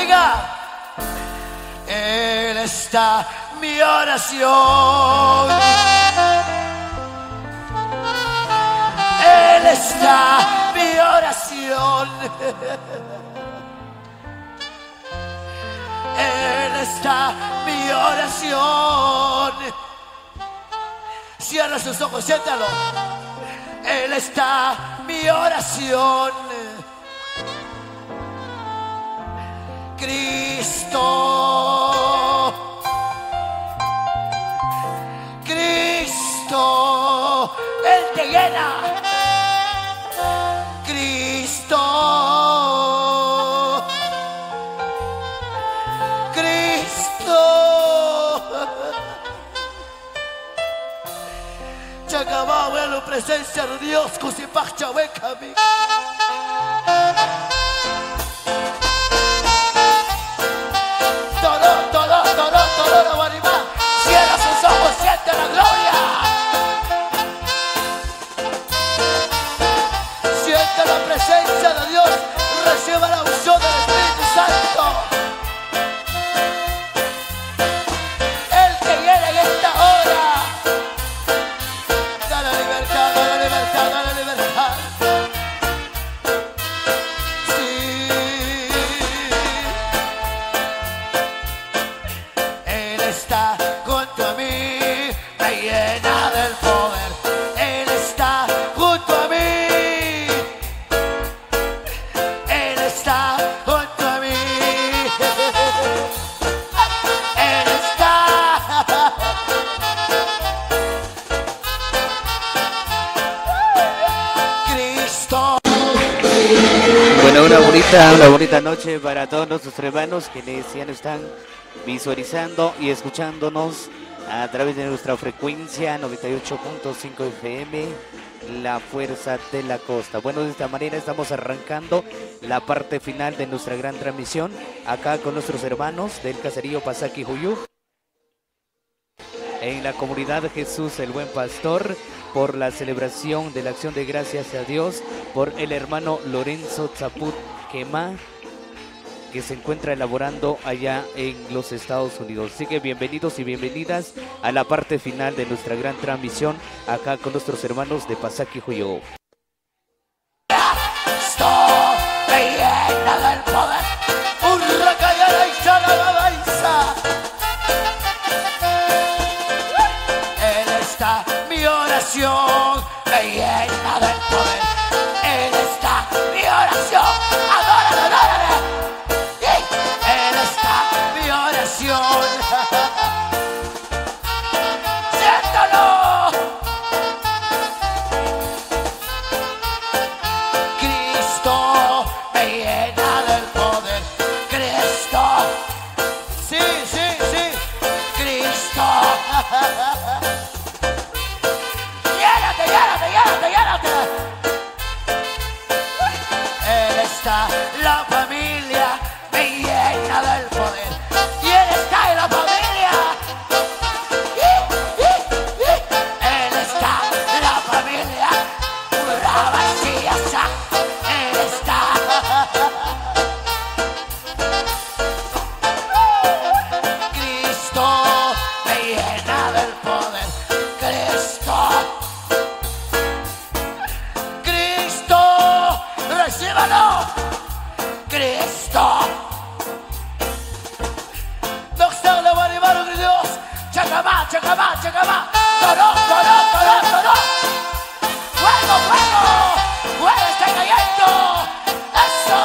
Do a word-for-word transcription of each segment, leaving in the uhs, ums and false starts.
Oiga, Él está mi oración. Él está mi oración. Él está mi oración. Cierra sus ojos, siéntalo. Él está mi oración. Cristo, Cristo, Él te llena. Cristo, Cristo. Chacabá, vuelo, presencia de Dios, Cusipacha, Wekami. Todo, todo, todo, todo, lo anima. Cierra sus ojos, siente la gloria. Siente la presencia de Dios. Reciba la unción del Espíritu Santo. Él te llena en esta hora. Dale libertad, dale libertad, dale libertad. Sí. Él está junto a mí, me llena del poder. Él está junto a mí. Él está junto a mí. Él está. Cristo. Bueno, una bonita, una bonita noche para todos nuestros hermanos quienes ya nos están visualizando y escuchándonos a través de nuestra frecuencia noventa y ocho punto cinco F M, La Fuerza de la Costa. Bueno, de esta manera estamos arrancando la parte final de nuestra gran transmisión acá con nuestros hermanos del caserío Pasaki Juyú, en la comunidad Jesús el Buen Pastor, por la celebración de la acción de gracias a Dios por el hermano Lorenzo Zaput Quema, que se encuentra elaborando allá en los Estados Unidos. Así que bienvenidos y bienvenidas a la parte final de nuestra gran transmisión acá con nuestros hermanos de Pasaki Juyú. Cristo me llena del poder. Urra callada y chalababaisa. Él está mi oración, me llena del poder. Él está mi oración. Adórale, adórale. Él está mi oración. Siéntalo. Cristo me llena del poder. Cristo. Sí, sí, sí. Cristo. Llénate, llénate, llénate, llénate. Él está, la familia me llena del poder. Y Él está en la familia. Él está en la familia. Una vacía. Él está. Cristo me llena del poder. Cristo. Cristo. Recíbalo. Cristo. No se le va a animar un Dios. Chacabá, chacabá, chacabá. Toro, toro, toro, toro. Fuego, fuego. Fuego está cayendo. Eso.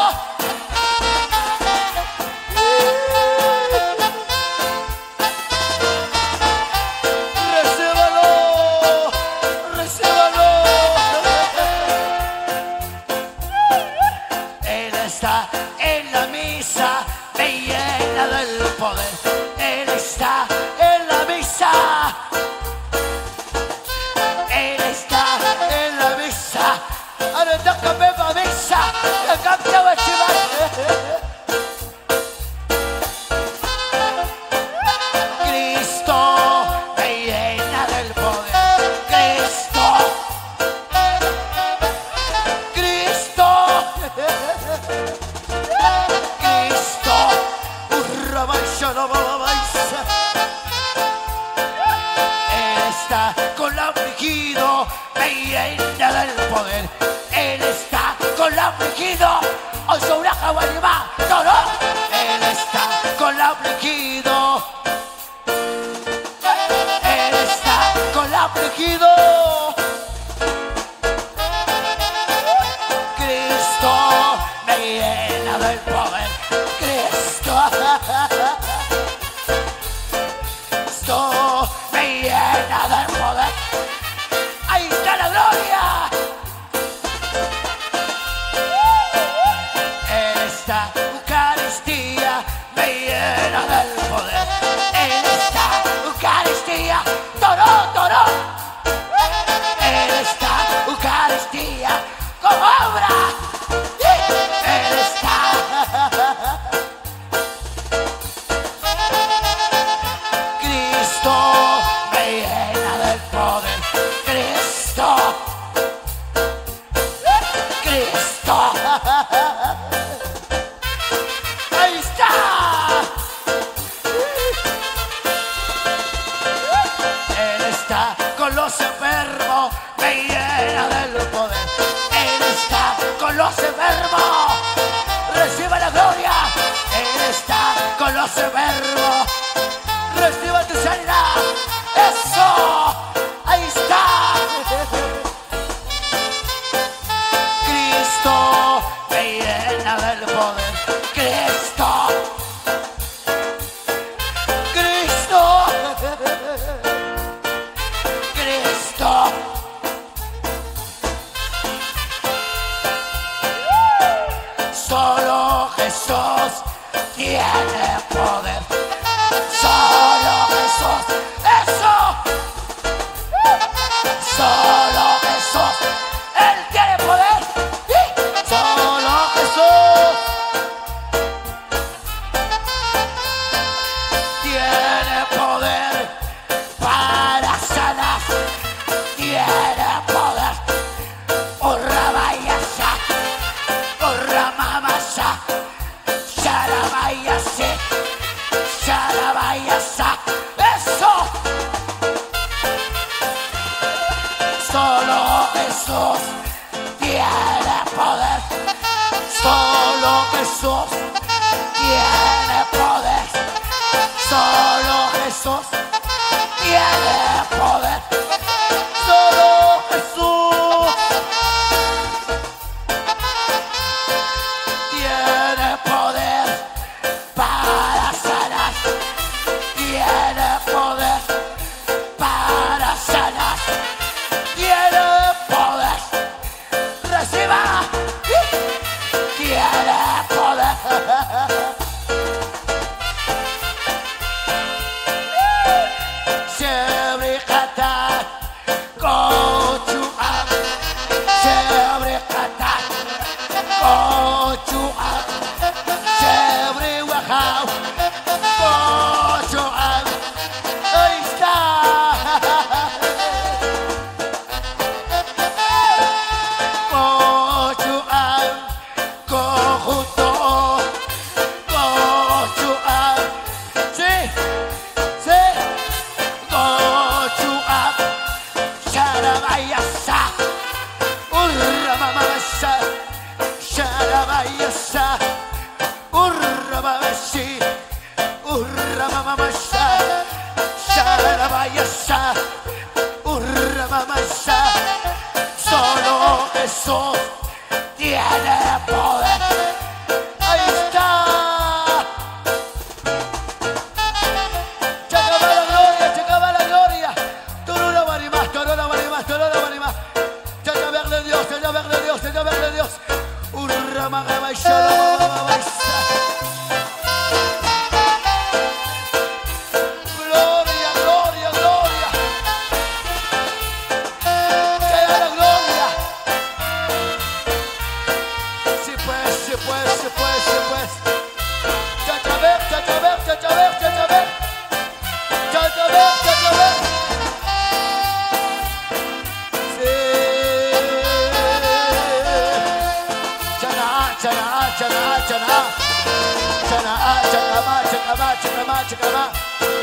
Recíbalo. Recíbalo. Él está en la misa, me llena del poder. Él está en la misa. Él está con la afligido, me llena del poder. Él está con la afligido, hoy sobre la caballería, no, no. Él está con la afligido. Él está con la afligido. Cristo me llena del poder. Cristo, Cristo me llena del poder. Ahí está la gloria. Él está Eucaristía, me llena del poder. Él está Eucaristía, toro, toro. Él está Eucaristía, con obra. Él está. Cristo me llena del poder. Cristo. Cristo. Ahí está. Él está con los enfermos, me llena del poder. Él está con los enfermos, reciba la gloria. Él está con los enfermos, reciba tu sanidad. Eso, ahí está. Cristo me llena del poder. Cristo, Cristo, Cristo. Solo Jesús tiene poder. Solo Jesús. Eso. Solo Jesús. Él tiene poder. ¡Sí! Solo Jesús tiene poder para sanar. Tiene poder. Orra vaya ya. Orra mamá ya. Ya la vaya sí. Ya la vaya ya. Eso. Solo Jesús tiene poder. Solo Jesús tiene poder. Solo Jesús tiene poder. Solo Jesús tiene poder para sanar. Tiene poder para sanar. Tiene poder. Reciba. Tiene poder. Siempre cantar con tu alma. Siempre cantar con tu alma. Siempre guajao con tu alma. Ahí está. Con tu alma, conjunto. Con tu alma. Sí, sí. Con tu alma. Sharabayasa. Urra mamasa. Sharabayasa. Urra mamasi. Urra mamasa. Sharabayasa. Urra mamasa. Solo Jesús tiene poder. Ahí está. Chacaba la gloria, chacaba la gloria. Torona Marimás, Torona Marimás, Torona Marimás. Chaca verle Dios, chaca verle Dios, chaca verle Dios. Urra magama y shalabababasa. Gloria, gloria, gloria. Sea la gloria. chacama, chacama.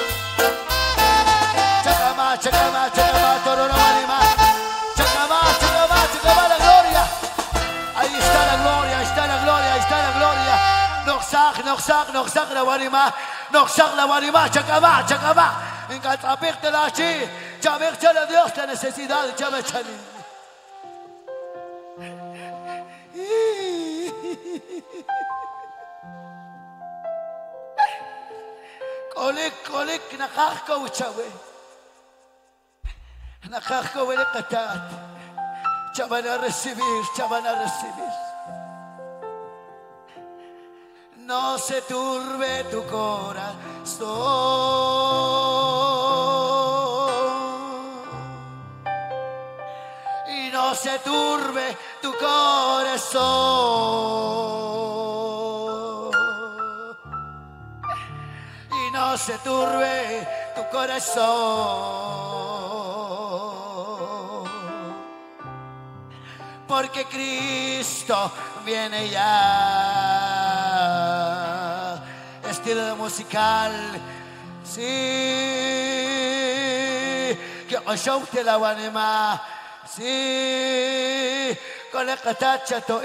Chacama, chacama, chacama, tororo marima. Chacama, chacama, chacama, la gloria. Ahí está la gloria, ahí está la gloria, ahí está la gloria. Noxag, noxag, noxag la warima. Noxag la warima, chacama, chacama. En Catapicte la chi. Chavechale Dios la necesidad, chavechale. Kolik, kolik, nakakko uchawe. Nakakko wele katat. Chavan a recibir, chavan a recibir. No se turbe tu corazón. Y no se turbe tu corazón. Y no se turbe tu corazón. Porque Cristo viene ya. Estilo musical, sí, que hoy te la wanema, sí, con la catacha to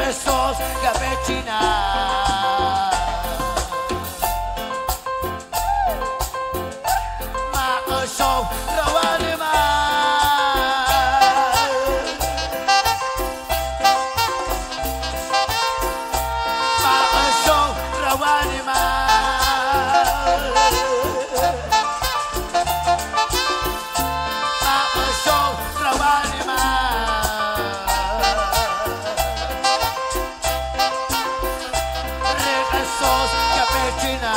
Jesús Capechina. Ma-o-show Rawanima. Ma-o-show Rawanima. Ma-o-show Rawanima. Jesús Capechina.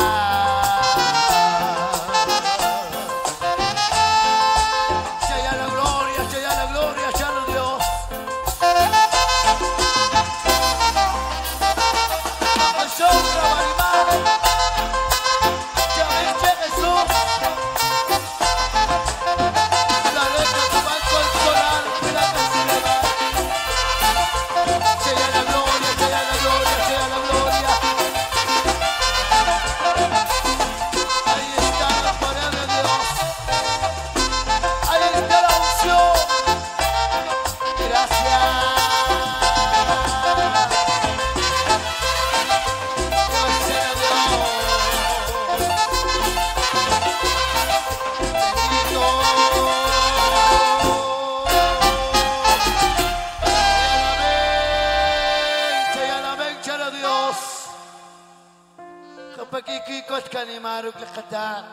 Sea la gloria, sea la gloria, sea la Dios. Jesús Rabanima. Ya viste Jesús. La letra tu banco al solar, la cancelera. Sea la gloria, sea la gloria, sea la gloria. Ahí está la pared de Dios. Ahí está la unción. Gracias. Dios sea Dios. Bendito. Sea la mente, sea la Dios. Kapag ikikot ka ni Maruk Lakatat,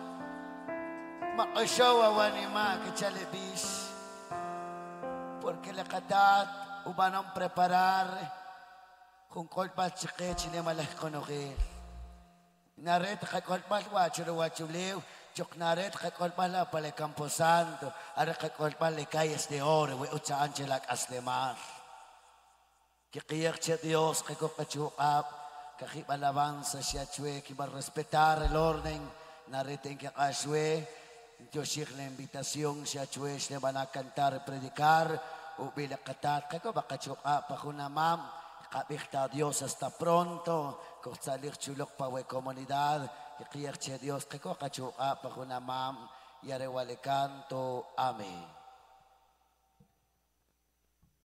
makasyawa ni Ma Kachalibis, porque Lakatat, ubanang preparar, kung kolpat si Kechin ay malaki konokil. Naret kay kolpat wachuro wachuliw, chok naret kay kolpat la pala Camposanto, ara kay kolpat le Calles de Oro, we utsaan chilak aslemar. Kikiyak siya Dios, kay kokachukap, kakip alabanza siya chwe, kiba respetar el orden, nariting kakaswe, Dios siya la invitación siya chwe, siya van a cantar, predicar, ubila katat, kay ko bakachukap, ako na ma'am, kapikta Dios hasta pronto, kung salik chulok pa we komunidad, kikiyak siya Dios, kay ko kachukap, ako na ma'am, yare wale canto, amen.